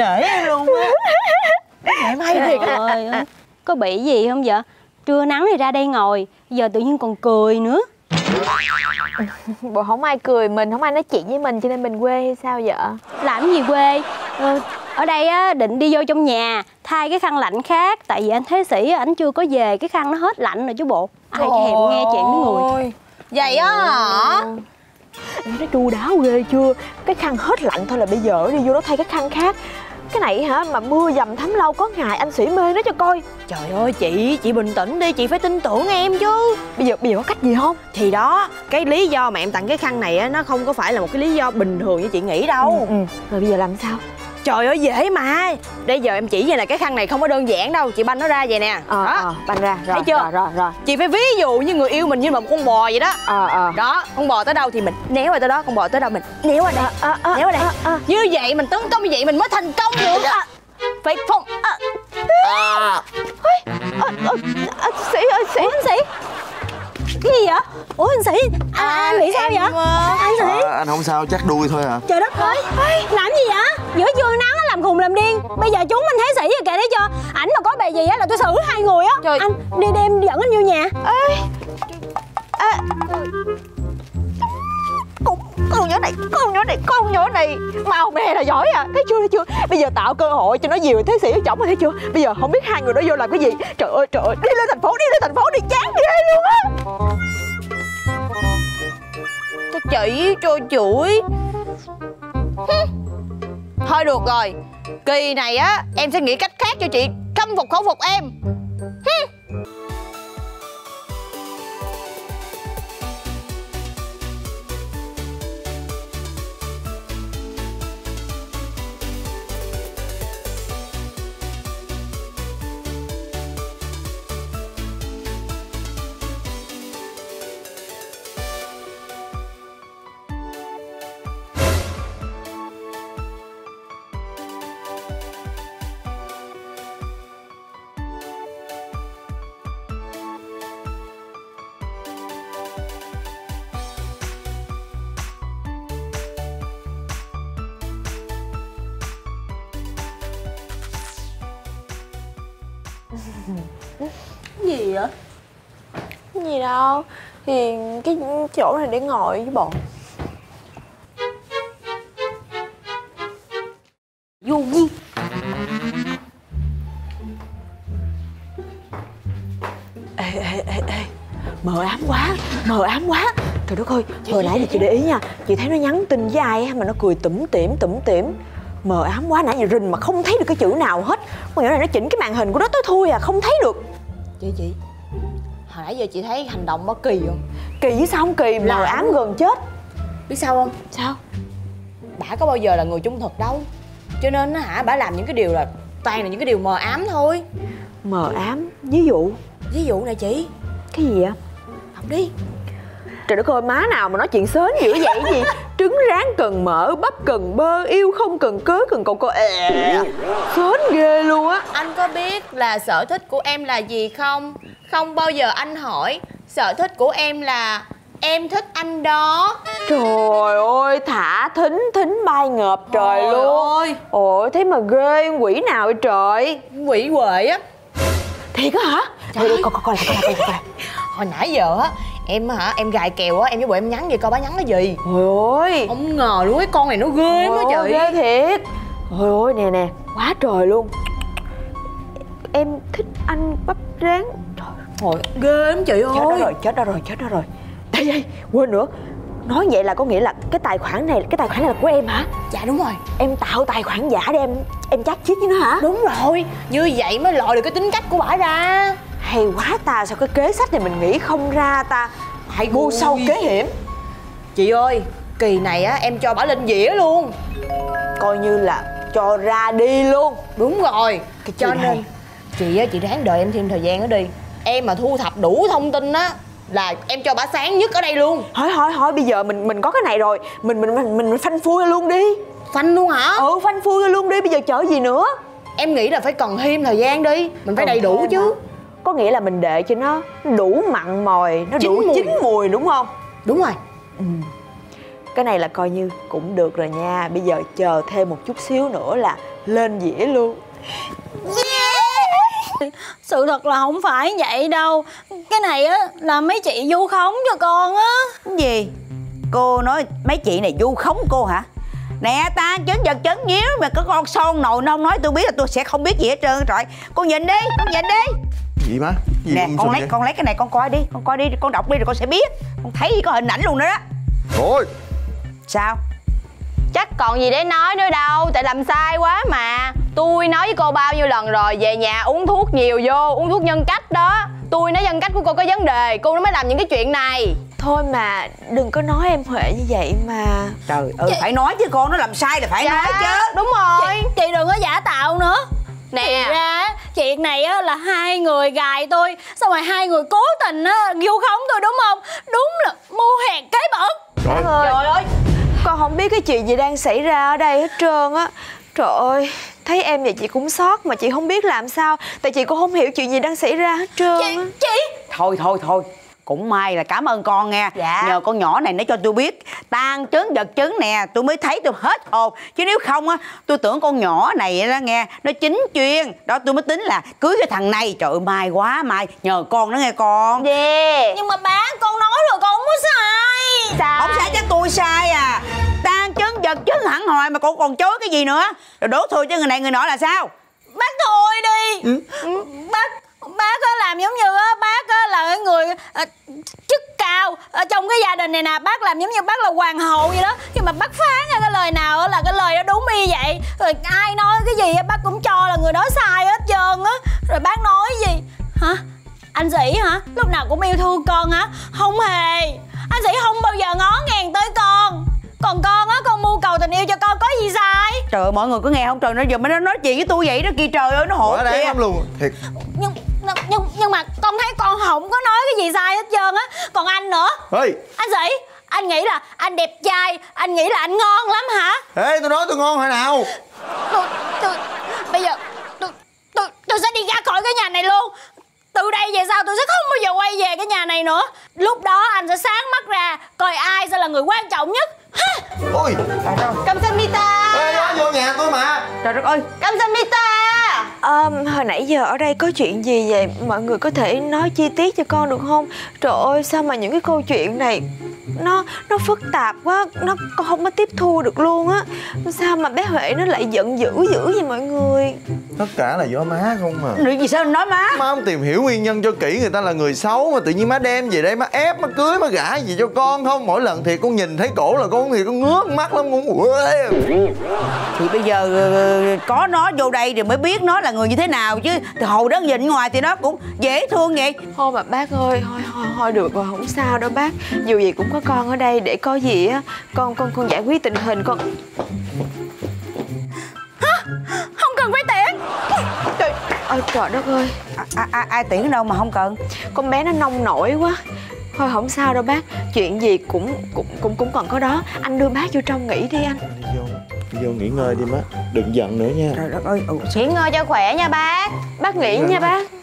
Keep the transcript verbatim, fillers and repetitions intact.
nể em luôn á. Em hay thiệt á. Có bị gì không vậy? Trưa nắng thì ra đây ngồi, giờ tự nhiên còn cười nữa. Bộ không ai cười mình, không ai nói chuyện với mình cho nên mình quê hay sao vậy? Làm gì quê? Ừ, ở đây á định đi vô trong nhà thay cái khăn lạnh khác, tại vì anh Thế Sĩ anh chưa có về, cái khăn nó hết lạnh rồi chứ bộ. Ai thèm nghe chuyện mấy người. Vậy á hả? Em nói chu đáo ghê chưa? Cái khăn hết lạnh thôi là bây giờ đi vô đó thay cái khăn khác. Cái này hả mà mưa dầm thấm lâu có ngày anh Sĩ mê nó cho coi. Trời ơi chị, chị bình tĩnh đi, chị phải tin tưởng em chứ. Bây giờ bây giờ có cách gì không? Thì đó, cái lý do mà em tặng cái khăn này á, nó không có phải là một cái lý do bình thường như chị nghĩ đâu. Ừ, ừ. Rồi bây giờ làm sao? Trời ơi dễ mà. Bây giờ em chỉ vậy là cái khăn này không có đơn giản đâu. Chị banh nó ra vậy nè. Ờ, đó. ờ, banh ra. Rồi, thấy chưa? Rồi, rồi, rồi. Chị phải ví dụ như người yêu mình như là một con bò vậy đó. Ờ, ờ. Đó, con bò tới đâu thì mình néo qua tới đó. Con bò tới đâu mình néo qua đây. Ờ, ờ, néo qua đây. ờ, ờ. Như vậy mình tấn công như vậy mình mới thành công được. À. Phải phong. À. À. Ôi, à, à, à, Sĩ ơi, Sĩ. Ủa anh Sĩ? Cái gì vậy? Ủa anh Sĩ? À, à, anh bị sao vậy? À, anh Sĩ? À, anh không sao, chắc đuôi thôi à. Trời đất ơi, làm gì vậy? Giữa trưa nắng làm khùng làm điên. Bây giờ chúng mình Thế Sĩ rồi kìa, thấy chưa? Ảnh mà có bề gì á là tôi xử hai người á. Trời. Anh đi đem dẫn anh vô nhà. Ê. À. Con, con nhỏ này, con nhỏ này, con nhỏ này mau mè là giỏi à. Thấy chưa, thấy chưa? Bây giờ tạo cơ hội cho nó dìu Thế Sĩ ở chồng, thấy chưa? Bây giờ không biết hai người đó vô làm cái gì. Trời ơi, trời ơi, đi lên thành phố, đi lên thành phố đi, chán ghê luôn á. Cho chị cho chửi. Thôi được rồi, kỳ này á em sẽ nghĩ cách khác cho chị khâm phục khẩu phục em. Cái gì vậy? Cái gì đâu. Thì cái chỗ này để ngồi với bọn. Vô duyên. Ê, ê, ê, ê. Mờ ám quá, mờ ám quá. Trời đất ơi, hồi nãy thì chị để ý nha. Chị thấy nó nhắn tin với ai á mà nó cười tủm tỉm tủm tỉm. Mờ ám quá, nãy giờ rình mà không thấy được cái chữ nào hết. Con nhỏ này nó chỉnh cái màn hình của nó tối thui à, không thấy được. Chị chị hồi nãy giờ chị thấy hành động nó kỳ không? Kỳ chứ sao không kỳ, mờ ám gần chết. Biết sao không? Sao? Bả có bao giờ là người trung thực đâu. Cho nên á hả, bả làm những cái điều là toàn là những cái điều mờ ám thôi. Mờ ám, ví dụ? Ví dụ này chị. Cái gì vậy? Học đi. Trời đất ơi, má nào mà nói chuyện sến dữ vậy gì? Trứng rán cần mỡ, bắp cần bơ, yêu không cần cớ cần cầu coi. Ê, sến ghê luôn á. Anh có biết là sở thích của em là gì không? Không bao giờ anh hỏi. Sở thích của em là em thích anh đó. Trời ơi, thả thính, thính bay ngợp trời Trời luôn. ơi. Ôi, thế mà ghê, quỷ nào vậy trời? Quỷ quệ á. Thiệt á hả? Trời ơi, coi coi coi lại, coi lại, coi lại, coi lại. Hồi nãy giờ á, em hả, em gài kèo á, em với bộ em nhắn vậy coi bả nhắn cái gì. Trời ơi. Không ngờ luôn, cái con này nó ghê lắm á chị. Ghê thiệt. Trời ơi, nè nè, quá trời luôn. Em thích anh bắp rán. Trời Hồi ghê lắm chị ơi. Chết đó rồi, chết đó rồi, chết đó rồi. Đây đây, quên nữa. Nói vậy là có nghĩa là cái tài khoản này, cái tài khoản này là của em hả? Dạ đúng rồi. Em tạo tài khoản giả để em em chat chít với nó hả? Đúng rồi, như vậy mới lòi được cái tính cách của bả ra. Hay quá ta, sao cái kế sách này mình nghĩ không ra ta. Hay mưu sâu kế hiểm. Chị ơi, kỳ này á em cho bả lên dĩa luôn. Coi như là cho ra đi luôn. Đúng rồi. Cái cho này. nên chị á, chị ráng đợi em thêm thời gian nữa đi. Em mà thu thập đủ thông tin á là em cho bả sáng nhất ở đây luôn. Hỏi hỏi hỏi bây giờ mình mình có cái này rồi, mình mình mình mình phanh phui luôn đi. Phanh luôn hả? Ừ, phanh phui luôn đi, bây giờ chờ gì nữa. Em nghĩ là phải cần thêm thời gian đi. Mình phải Cần đầy đủ chứ hả? Có nghĩa là mình để cho nó đủ mặn mòi, nó chín đủ mùi. chín mùi đúng không? Đúng rồi. Ừ. cái này là coi như cũng được rồi nha. Bây giờ chờ thêm một chút xíu nữa là lên dĩa luôn. Yeah. Sự thật là không phải vậy đâu. Cái này á là mấy chị vu khống cho con á. Cái gì? Cô nói mấy chị này vu khống cô hả? Nè, ta chứng vật chứng nhíu mà có con son nồi nó không nói tôi biết là tôi sẽ không biết gì hết trơn trời. Con nhìn đi, con nhìn đi. Gì má? Gì Nè, con lấy vậy? con lấy cái này con coi đi, con coi đi, con đọc đi rồi con sẽ biết. Con thấy có hình ảnh luôn đó đó. Ôi, sao? Chắc còn gì để nói nữa đâu, tại làm sai quá mà. Tôi nói với cô bao nhiêu lần rồi, về nhà uống thuốc nhiều vô, uống thuốc nhân cách đó. Tôi nói nhân cách của cô có vấn đề, cô nó mới làm những cái chuyện này. Thôi mà đừng có nói em Huệ như vậy mà. Trời ơi, phải nói chứ con, nó làm sai là phải Dạ, nói chứ. đúng rồi. Chị, chị đừng có giả tạo nữa. Nè, Thì ra chuyện này á là hai người gài tôi, xong rồi hai người cố tình á vu khống tôi đúng không? Đúng là mưu hèn kế bẩn. trời Ơi, trời ơi. con không biết cái chuyện gì đang xảy ra ở đây hết trơn á. Trời ơi, thấy em vậy chị cũng sót mà chị không biết làm sao. Tại chị cũng không hiểu chuyện gì đang xảy ra hết trơn Chị, á. chị Thôi thôi thôi, cũng may là cảm ơn con nghe. Dạ. Nhờ con nhỏ này nó cho tôi biết tang chứng vật chứng nè, tôi mới thấy tôi hết hồn. Chứ nếu không á, tôi tưởng con nhỏ này đó nghe, nó chính chuyên. Đó tôi mới tính là cưới cái thằng này. Trời ơi, may quá, may. Nhờ con đó nghe con. Yeah. Nhưng mà bác, con nói rồi con không có sai. Sai. Không sai chắc tôi sai à. Tang chứng vật chứng hẳn hồi mà con còn chối cái gì nữa. Rồi đổ thừa cho người này người nọ là sao? Bác thôi đi. Ừ. Bác Bác á làm giống như á, bác á là cái người à, chức cao ở trong cái gia đình này nè. Bác làm giống như bác là hoàng hậu vậy đó. Nhưng mà bác phán ra cái lời nào á là cái lời đó đúng y vậy. Rồi ai nói cái gì á, bác cũng cho là người đó sai hết trơn á. Rồi bác nói gì? Hả? Anh Sĩ hả? Lúc nào cũng yêu thương con hả? Không hề. Anh Sĩ không bao giờ ngó ngàng tới con. Còn con á, con mưu cầu tình yêu cho con có gì sai. Trời ơi, mọi người có nghe không? Trời, nó giờ mới nó nói chuyện với tôi vậy đó kìa. Trời ơi, nó hổ quá đáng kìa. lắm luôn. Thiệt. Nhưng, nhưng nhưng mà con thấy con không có nói cái gì sai hết trơn á. Còn anh nữa. Ê, Anh Sĩ, anh nghĩ là anh đẹp trai, anh nghĩ là anh ngon lắm hả? ê, tôi nói tôi ngon hồi nào? Tôi, tôi, bây giờ tôi, tôi, tôi sẽ đi ra khỏi cái nhà này luôn. Từ đây về sau tôi sẽ không bao giờ quay về cái nhà này nữa. Lúc đó anh sẽ sáng mắt ra coi ai sẽ là người quan trọng nhất. Ôi, Kamsamita. ê, nó vô nhà tôi mà. Trời đất ơi. Kamsamita. À, hồi nãy giờ ở đây có chuyện gì vậy? Mọi người có thể nói chi tiết cho con được không? Trời ơi, sao mà những cái câu chuyện này nó nó phức tạp quá, nó con không có tiếp thu được luôn á. Sao mà bé Huệ nó lại giận dữ dữ vậy mọi người? Tất cả là do má không mà. Điều gì sao nói má? Má không tìm hiểu nguyên nhân cho kỹ, người ta là người xấu mà tự nhiên má đem về đây má ép má cưới má gả gì cho con không? Mỗi lần thì con nhìn thấy cổ là con thì con ngước mắt lắm con. Thì bây giờ có nó vô đây thì mới biết nó là người như thế nào chứ. Thì hồi đó nhìn ngoài thì nó cũng dễ thương vậy. Thôi mà bác ơi, thôi thôi thôi được rồi, không sao đâu bác. Dù gì cũng có con ở đây, để có gì á con con con giải quyết tình hình con. Hả? Không cần phải tiễn. Trời ơi, trời đất ơi. À, à, à, ai tiễn đâu mà không cần. Con bé nó nông nổi quá. Thôi không sao đâu bác, chuyện gì cũng cũng cũng cũng còn có đó. Anh đưa bác vô trong nghỉ đi anh. Đi vô, đi vô nghỉ ngơi đi má. Đừng giận nữa nha. Trời đất ơi. Ừ. Nghỉ ngơi cho khỏe nha bác. Bác nghỉ nha bác.